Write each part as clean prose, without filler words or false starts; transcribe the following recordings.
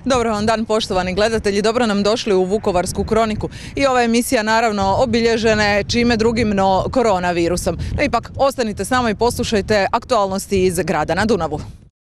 Dobro vam dan, poštovani gledatelji, dobro nam došli u Vukovarsku kroniku i ova emisija naravno obilježena je čime drugim no koronavirusom. No ipak, ostanite s nama i poslušajte aktualnosti iz grada na Dunavu.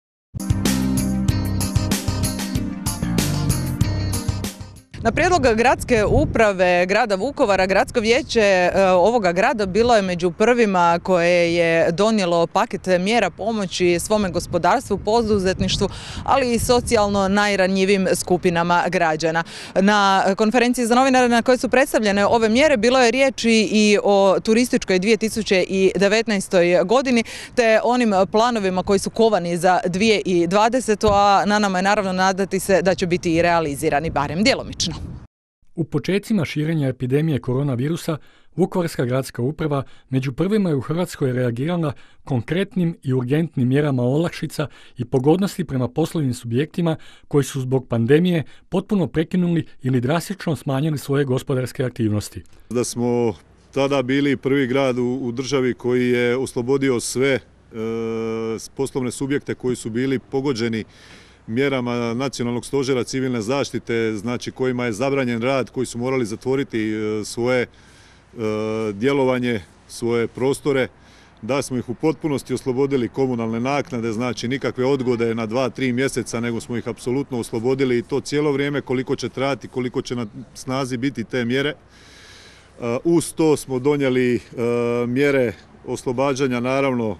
Na prijedlog gradske uprave grada Vukovara, gradsko vijeće ovoga grada bilo je među prvima koje je donijelo paket mjera pomoći svome gospodarstvu, poduzetništvu, ali i socijalno najranjivim skupinama građana. Na konferenciji za novinare na kojoj su predstavljene ove mjere bilo je riječi i o turističkoj 2019. godini te onim planovima koji su kovani za 2020. a na nama je naravno nadati se da će biti i realizirani, barem djelomično. U počecima širenja epidemije koronavirusa, Vukovarska gradska uprava među prvima je u Hrvatskoj reagirala konkretnim i urgentnim mjerama olakšica i pogodnosti prema poslovnim subjektima koji su zbog pandemije potpuno prekinuli ili drastično smanjili svoje gospodarske aktivnosti. Da smo tada bili prvi grad u državi koji je oslobodio sve poslovne subjekte koji su bili pogođeni mjerama Nacionalnog stožera civilne zaštite, znači kojima je zabranjen rad, koji su morali zatvoriti svoje djelovanje, svoje prostore, da smo ih u potpunosti oslobodili komunalne naknade, znači nikakve odgode na 2-3 mjeseca, nego smo ih apsolutno oslobodili i to cijelo vrijeme koliko će trajati, koliko će na snazi biti te mjere. Uz to smo donijeli mjere oslobađanja, naravno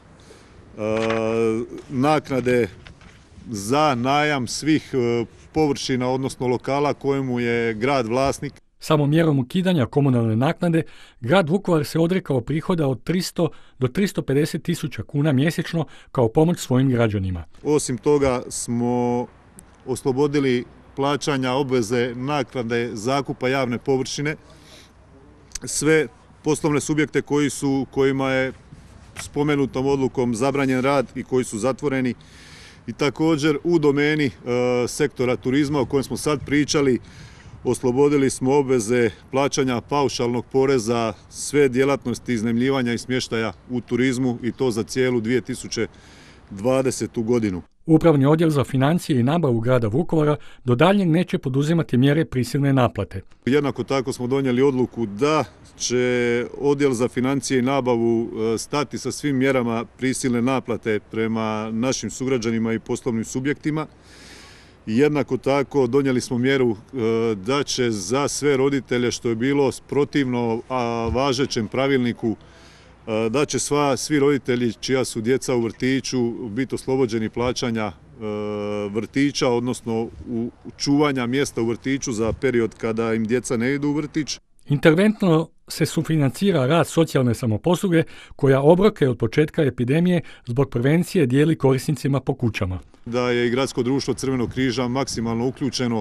naknade za najam svih površina, odnosno lokala kojemu je grad vlasnik. Samo mjerom ukidanja komunalne naknade, grad Vukovar se odrekao prihoda od 300 do 350 tisuća kuna mjesečno kao pomoć svojim građanima. Osim toga smo oslobodili plaćanja obveze naknade zakupa javne površine. Sve poslovne subjekte kojima je spomenutom odlukom zabranjen rad i koji su zatvoreni. I također u domeni sektora turizma o kojem smo sad pričali, oslobodili smo obveze plaćanja paušalnog poreza sve djelatnosti iznajmljivanja i smještaja u turizmu i to za cijelu 2020. godinu. Upravni odjel za financije i nabavu grada Vukovara do daljnjeg neće poduzimati mjere prisilne naplate. Jednako tako smo donijeli odluku da će odjel za financije i nabavu stati sa svim mjerama prisilne naplate prema našim sugrađanima i poslovnim subjektima. Jednako tako donijeli smo mjeru da će za sve roditelje, što je bilo protivno važećem pravilniku, da će svi roditelji čija su djeca u vrtiću biti oslobođeni plaćanja vrtića, odnosno čuvanja mjesta u vrtiću za period kada im djeca ne idu u vrtić. Interventno se sufinancira rad socijalne samoposluge koja obroke od početka epidemije zbog prevencije dijeli korisnicima po kućama. Da je i Gradsko društvo Crvenog križa maksimalno uključeno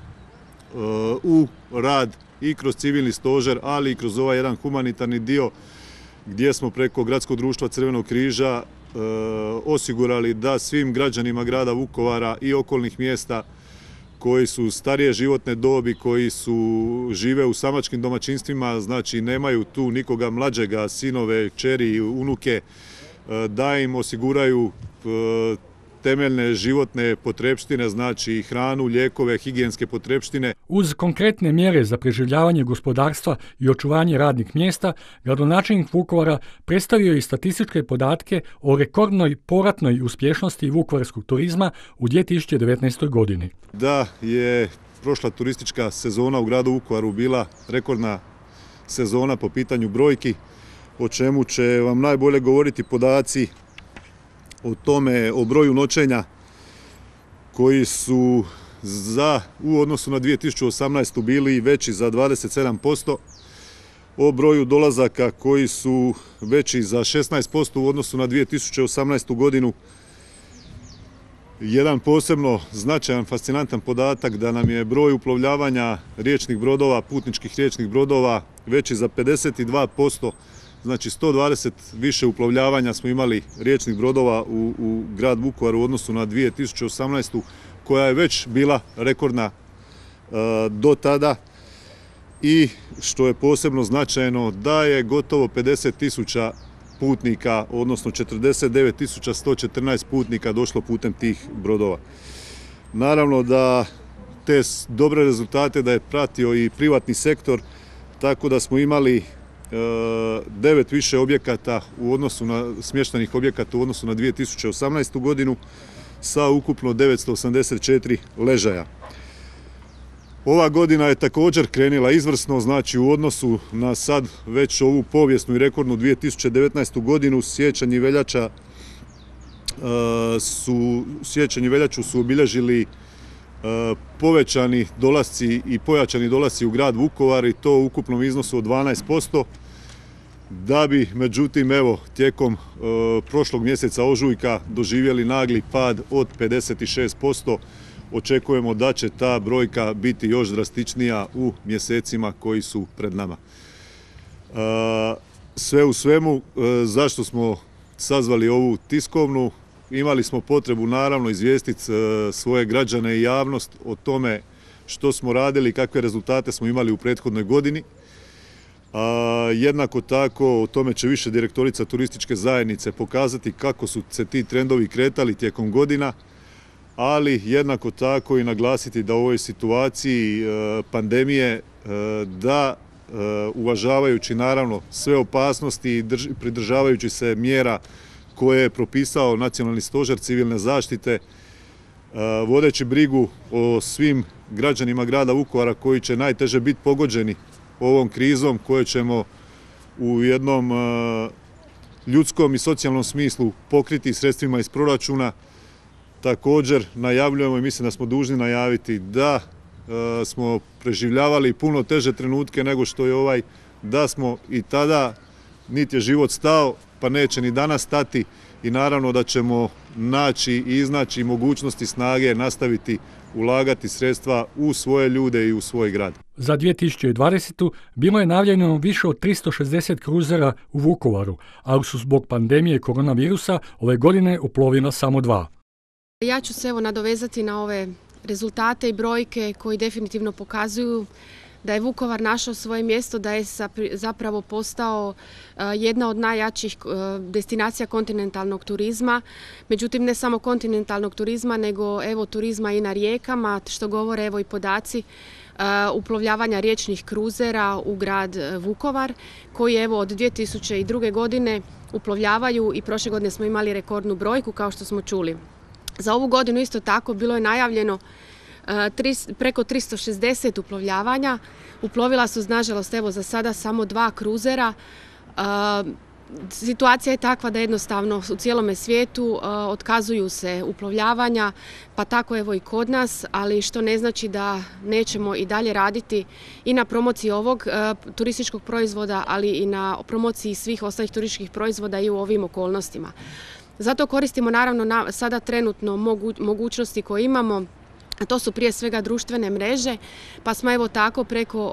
u rad i kroz civilni stožer, ali i kroz ovaj jedan humanitarni dio gdje smo preko Gradskog društva Crvenog križa osigurali da svim građanima grada Vukovara i okolnih mjesta koji su starije životne dobi, koji žive u samačkim domaćinstvima, znači nemaju tu nikoga mlađega, sinove, kćeri, unuke, da im osiguraju temeljne životne potrepštine, znači hranu, lijekove, higijenske potrepštine. Uz konkretne mjere za preživljavanje gospodarstva i očuvanje radnih mjesta, gradonačelnik Vukovara predstavio i statističke podatke o rekordnoj poratnoj uspješnosti vukovarskog turizma u 2019. godini. Da je prošla turistička sezona u gradu Vukovaru bila rekordna sezona po pitanju brojki, o čemu će vam najbolje govoriti podaci o broju noćenja koji su u odnosu na 2018. bili veći za 27%, o broju dolazaka koji su veći za 16% u odnosu na 2018. godinu. Jedan posebno značajan, fascinantan podatak da nam je broj uplovljavanja riječnih brodova, putničkih riječnih brodova veći za 52%. Znači 120 više uplovljavanja smo imali riječnih brodova u grad Vukovar u odnosu na 2018. koja je već bila rekordna do tada i što je posebno značajno da je gotovo 50.000 putnika, odnosno 49.114 putnika došlo putem tih brodova. Naravno da te dobre rezultate da je pratio i privatni sektor, tako da smo imali 9 više objekata u odnosu na smještajnih objekata u odnosu na 2018. godinu sa ukupno 984 ležaja. Ova godina je također krenila izvrsno, znači u odnosu na sad već ovu povijesnu i rekordnu 2019. godinu, siječanj i veljaču su obilježili povećani dolasci i pojačani dolasci u grad Vukovar i to u ukupnom iznosu od 12%, da bi međutim evo tijekom prošlog mjeseca ožujka doživjeli nagli pad od 56%. Očekujemo da će ta brojka biti još drastičnija u mjesecima koji su pred nama. Sve u svemu, zašto smo sazvali ovu tiskovnu? Imali smo potrebu naravno izvijestiti svoje građane i javnost o tome što smo radili, kakve rezultate smo imali u prethodnoj godini. Jednako tako o tome će više direktorica turističke zajednice pokazati kako su se ti trendovi kretali tijekom godina, ali jednako tako i naglasiti da u ovoj situaciji pandemije da uvažavajući naravno sve opasnosti i pridržavajući se mjera koje je propisao Nacionalni stožer civilne zaštite, vodeći brigu o svim građanima grada Vukovara koji će najteže biti pogođeni ovom krizom, koje ćemo u jednom ljudskom i socijalnom smislu pokriti sredstvima iz proračuna. Također najavljujemo i mislim da smo dužni najaviti da smo preživljavali puno teže trenutke nego što je ovaj, da smo i tada, niti je život stao, pa neće ni danas stati i naravno da ćemo naći i iznaći mogućnosti snage nastaviti ulagati sredstva u svoje ljude i u svoj grad. Za 2020. bilo je najavljeno više od 360 kruzera u Vukovaru, ali su zbog pandemije koronavirusa ove godine uplovila samo 2. Ja ću se evo nadovezati na ove rezultate i brojke koji definitivno pokazuju da je Vukovar našao svoje mjesto, da je zapravo postao jedna od najjačih destinacija kontinentalnog turizma. Međutim, ne samo kontinentalnog turizma, nego evo turizma i na rijekama, što govore evo i podaci uplovljavanja riječnih kruzera u grad Vukovar, koji evo od 2002. godine uplovljavaju i prošle godine smo imali rekordnu brojku, kao što smo čuli. Za ovu godinu isto tako bilo je najavljeno preko 360 uplovljavanja. Uplovila su, nažalost, evo za sada samo 2 kruzera. Situacija je takva da jednostavno u cijelome svijetu otkazuju se uplovljavanja, pa tako evo i kod nas, ali što ne znači da nećemo i dalje raditi i na promociji ovog turističkog proizvoda, ali i na promociji svih ostalih turističkih proizvoda i u ovim okolnostima. Zato koristimo naravno sada trenutno mogućnosti koje imamo, a to su prije svega društvene mreže, pa smo evo tako preko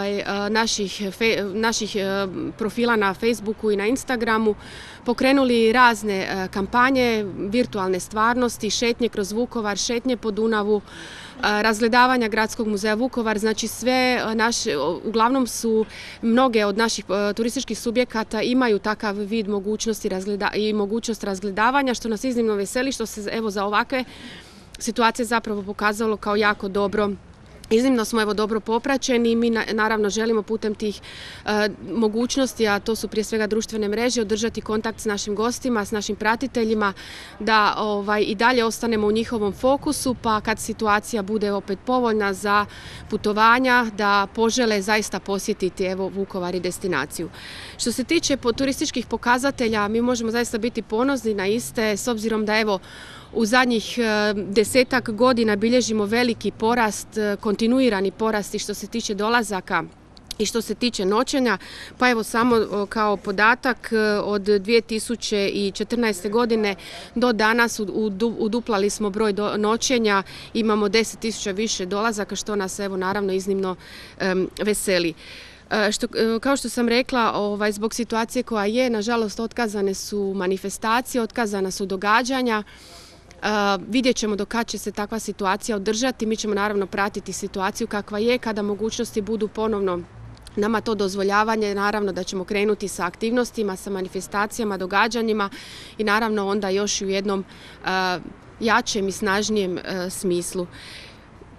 naših profila na Facebooku i na Instagramu pokrenuli razne kampanje, virtualne stvarnosti, šetnje kroz Vukovar, šetnje po Dunavu, razgledavanja Gradskog muzeja Vukovar, znači sve uglavnom su mnoge od naših turističkih subjekata imaju takav vid mogućnosti i mogućnost razgledavanja, što nas iznimno veseli, što se evo za ovakve situacije zapravo pokazalo kao jako dobro. Iznimno smo evo dobro popraćeni i mi naravno želimo putem tih mogućnosti, a to su prije svega društvene mreže, održati kontakt s našim gostima, s našim pratiteljima, da i dalje ostanemo u njihovom fokusu, pa kad situacija bude opet povoljna za putovanja, da požele zaista posjetiti evo Vukovar i destinaciju. Što se tiče turističkih pokazatelja, mi možemo zaista biti ponosni na iste, s obzirom da evo u zadnjih 10-ak godina bilježimo veliki porast, kontinuirani porast i što se tiče dolazaka i što se tiče noćenja, pa evo samo kao podatak od 2014. godine do danas uduplali smo broj noćenja, imamo 10.000 više dolazaka, što nas evo naravno iznimno veseli. Kao što sam rekla, zbog situacije koja je, nažalost otkazane su manifestacije, otkazana su događanja. Vidjet ćemo do kad će se takva situacija održati. Mi ćemo naravno pratiti situaciju kakva je, kada mogućnosti budu ponovno nama to dozvoljavanje, naravno da ćemo krenuti sa aktivnostima, sa manifestacijama, događanjima i naravno onda još u jednom jačem i snažnijem smislu.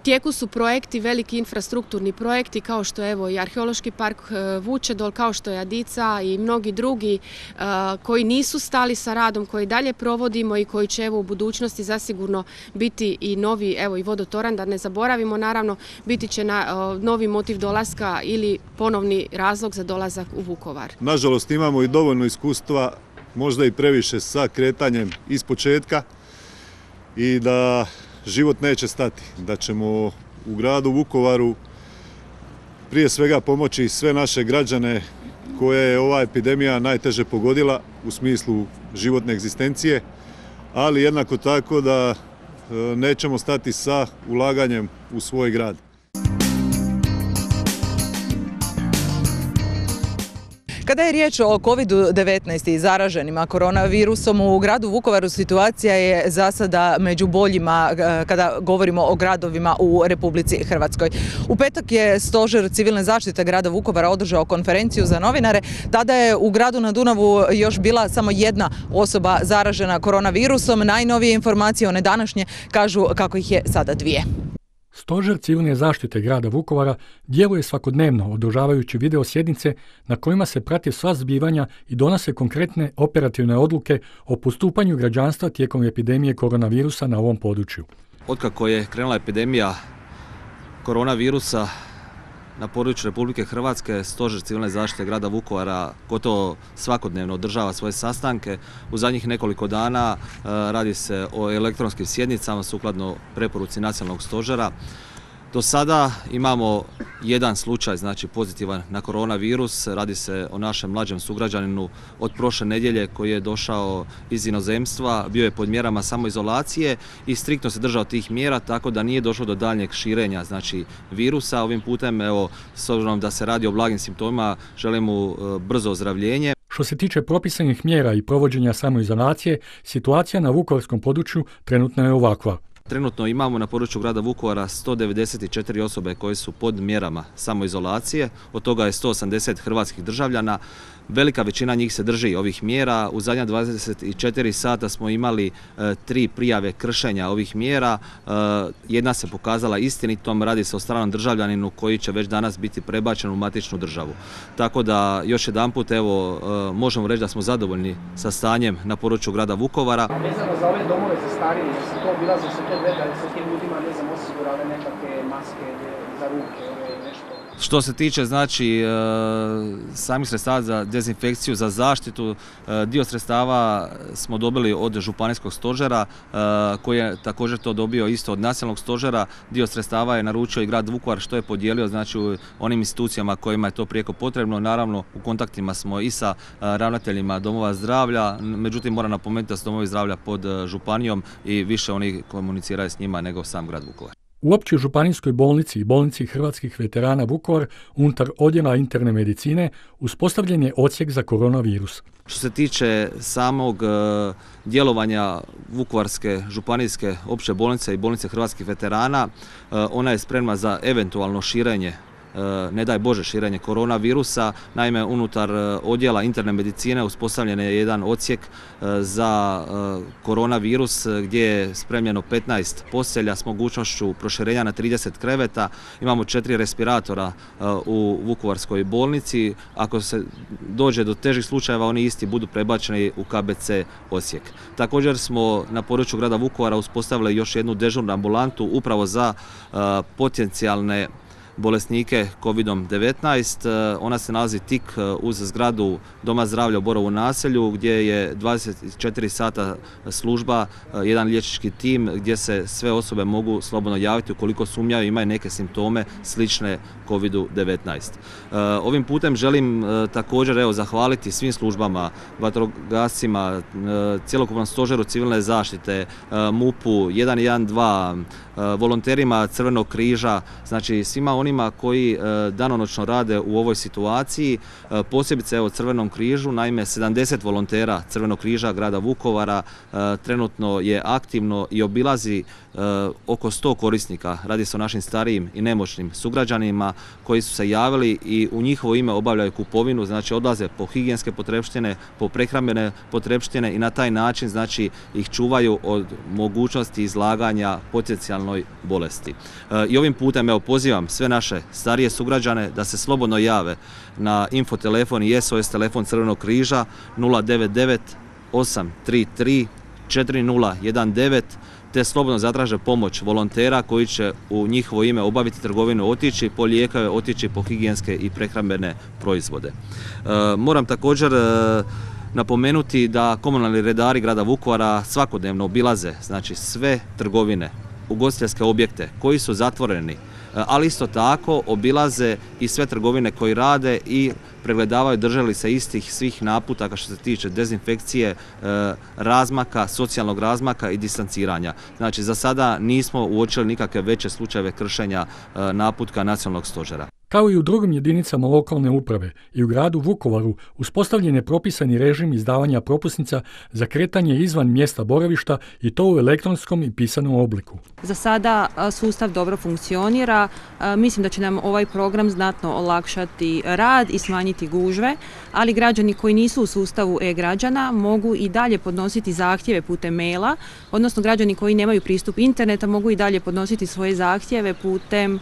tijeku su projekti, veliki infrastrukturni projekti kao što je evo i Arheološki park Vučedol, kao što je Adica i mnogi drugi koji nisu stali sa radom, koji dalje provodimo i koji će evo u budućnosti zasigurno biti i novi, evo i vodotoran, da ne zaboravimo, naravno biti će novi motiv dolaska ili ponovni razlog za dolazak u Vukovar. Nažalost imamo i dovoljno iskustva, možda i previše sa kretanjem iz početka i da život neće stati, da ćemo u gradu Vukovaru prije svega pomoći sve naše građane koje je ova epidemija najteže pogodila u smislu životne egzistencije, ali jednako tako da nećemo stati sa ulaganjem u svoj grad. Kada je riječ o COVID-19 i zaraženima koronavirusom u gradu Vukovaru, situacija je za sada među boljima kada govorimo o gradovima u Republici Hrvatskoj. U petak je Stožer civilne zaštite grada Vukovara održao konferenciju za novinare. Tada je u gradu na Dunavu još bila samo jedna osoba zaražena koronavirusom. Najnovije informacije, one današnje, kažu kako ih je sada 2. Stožer civilne zaštite grada Vukovara djeluje svakodnevno održavajući video sjednice na kojima se prate sva zbivanja i donose konkretne operativne odluke o postupanju građanstva tijekom epidemije koronavirusa na ovom području. Otkako je krenula epidemija koronavirusa na području Republike Hrvatske, Stožer civilne zaštite grada Vukovara gotovo svakodnevno održava svoje sastanke. U zadnjih nekoliko dana radi se o elektronskim sjednicama sukladno preporuci Nacionalnog stožera. Do sada imamo jedan slučaj, znači pozitivan na koronavirus. Radi se o našem mlađem sugrađaninu od prošle nedjelje koji je došao iz inozemstva, bio je pod mjerama samoizolacije i striktno se držao tih mjera, tako da nije došlo do daljnjeg širenja, znači virusa. Ovim putem, evo, s obzirom da se radi o blagim simptomima, želim mu brzo ozdravljenje. Što se tiče propisanih mjera i provođenja samoizolacije, situacija na vukovarskom području trenutno je ovakva. Trenutno imamo na području grada Vukovara 194 osobe koje su pod mjerama samoizolacije, od toga je 180 hrvatskih državljana. Velika većina njih se drži ovih mjera. U zadnja 24 sata smo imali 3 prijave kršenja ovih mjera. Jedna se pokazala istinitom, radi se o stranom državljaninu koji će već danas biti prebačen u matičnu državu. Tako da još jedanput evo možemo reći da smo zadovoljni sa stanjem na području grada Vukovara. Vezano za ove domove za starije, da se to obilaze, se to gleda, da se tim ljudima ne znam osigurale nekakve maske za ruke, nešto. Što se tiče znači samih sredstava za dezinfekciju, za zaštitu, dio sredstava smo dobili od županijskog stožera koji je također to dobio isto od nacionalnog stožera. Dio sredstava je naručio i grad Vukovar što je podijelio znači u onim institucijama kojima je to prijeko potrebno. Naravno u kontaktima smo i sa ravnateljima domova zdravlja, međutim moram napomenuti da su domovi zdravlja pod županijom i više oni komuniciraju s njima nego sam grad Vukovar. U općoj županijskoj bolnici i bolnici hrvatskih veterana Vukovar unutar odjela interne medicine uspostavljen je odsjek za koronavirus. Što se tiče samog djelovanja Vukovarske županijske opće bolnice i bolnice hrvatskih veterana, ona je spremna za eventualno širenje, ne daj Bože širenje koronavirusa. Naime, unutar odjela interne medicine uspostavljen je jedan odsjek za koronavirus gdje je spremljeno 15 postelja s mogućnošću proširenja na 30 kreveta. Imamo 4 respiratora u Vukovarskoj bolnici. Ako se dođe do težih slučajeva, oni isti budu prebačeni u KBC Osijek. Također smo na području grada Vukovara uspostavili još jednu dežurnu ambulantu upravo za potencijalne bolesnike COVID-19. Ona se nalazi tik uz zgradu Doma zdravlja u Borovu naselju gdje je 24 sata služba, jedan liječnički tim gdje se sve osobe mogu slobodno javiti ukoliko sumnjaju i imaju neke simptome slične COVID-19. Ovim putem želim također zahvaliti svim službama, vatrogascima, cjelokupnom stožeru civilne zaštite, MUP-u, 112, volonterima Crvenog križa, znači svima onima onima koji danonoćno rade u ovoj situaciji, posebice evo Crvenom križu. Naime, 70 volontera Crvenog križa grada Vukovara trenutno je aktivno i obilazi oko 100 korisnika. Radi se o našim starijim i nemoćnim sugrađanima koji su se javili i u njihovo ime obavljaju kupovinu, znači odlaze po higijenske potrepštine, po prehrambene potrepštine i na taj način znači ih čuvaju od mogućnosti izlaganja potencijalnoj bolesti. I ovim putem evo pozivam sve naše starije sugrađane da se slobodno jave na infotelefon i SOS telefon Crvenog križa 099 833 4019 te slobodno zatraže pomoć volontera koji će u njihovo ime obaviti trgovinu, otići po lijekove, otići po higijenske i prehrambene proizvode. Moram također napomenuti da komunalni redari grada Vukovara svakodnevno obilaze znači sve trgovine, ugostiteljske objekte koji su zatvoreni, ali isto tako obilaze i sve trgovine koji rade i pregledavaju drže li se istih svih naputaka što se tiče dezinfekcije, razmaka, socijalnog razmaka i distanciranja. Znači za sada nismo uočili nikakve veće slučajeve kršenja naputka nacionalnog stožera. Kao i u drugim jedinicama lokalne uprave i u gradu Vukovaru uspostavljen je propisani režim izdavanja propusnica za kretanje izvan mjesta boravišta i to u elektronskom i pisanom obliku. Za sada sustav dobro funkcionira. Mislim da će nam ovaj program znatno olakšati rad i smanjiti gužve, ali građani koji nisu u sustavu e-građana mogu i dalje podnositi zahtjeve putem maila, odnosno građani koji nemaju pristup interneta mogu i dalje podnositi svoje zahtjeve putem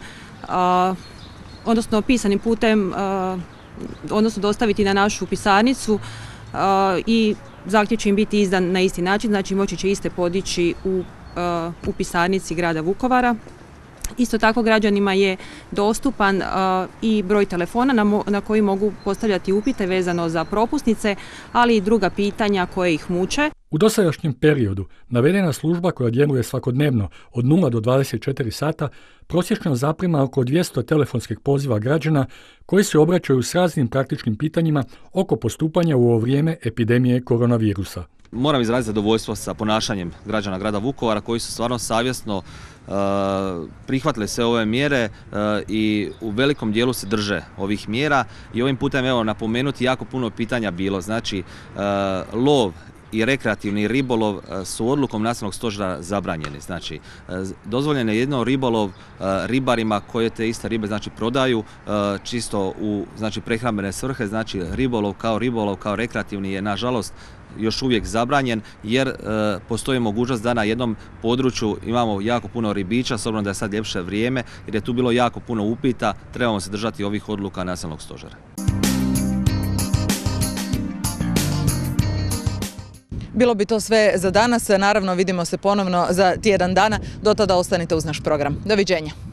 odnosno pisanim putem, odnosno dostaviti na našu pisarnicu i zahtjev će im biti izdan na isti način, znači moći će iste podići u pisarnici grada Vukovara. Isto tako građanima je dostupan i broj telefona na koji mogu postavljati upite vezano za propusnice, ali i druga pitanja koje ih muče. U dosadašnjem periodu navedena služba koja djeluje svakodnevno od 0 do 24 sata prosječno zaprima oko 200 telefonskih poziva građana koji se obraćaju s raznim praktičnim pitanjima oko postupanja u ovo vrijeme epidemije koronavirusa. Moram izraziti zadovoljstvo sa ponašanjem građana grada Vukovara koji su stvarno savjesno prihvatili sve ove mjere i u velikom dijelu se drže ovih mjera i ovim putem evo napomenuti jako puno pitanja bilo. Znači lov i rekreativni ribolov su odlukom nacionalnog stožera zabranjeni. Znači, dozvoljeno je jedno ribolov ribarima koje te iste ribe znači prodaju čisto u znači prehrambene svrhe. Znači, ribolov kao rekreativni je nažalost još uvijek zabranjen jer postoji mogućnost da na jednom području imamo jako puno ribića, s obzirom da je sad ljepše vrijeme jer je tu bilo jako puno upita, trebamo se držati ovih odluka nacionalnog stožera. Bilo bi to sve za danas, naravno vidimo se ponovno za tjedan dana, do tada ostanite uz naš program. Doviđenja.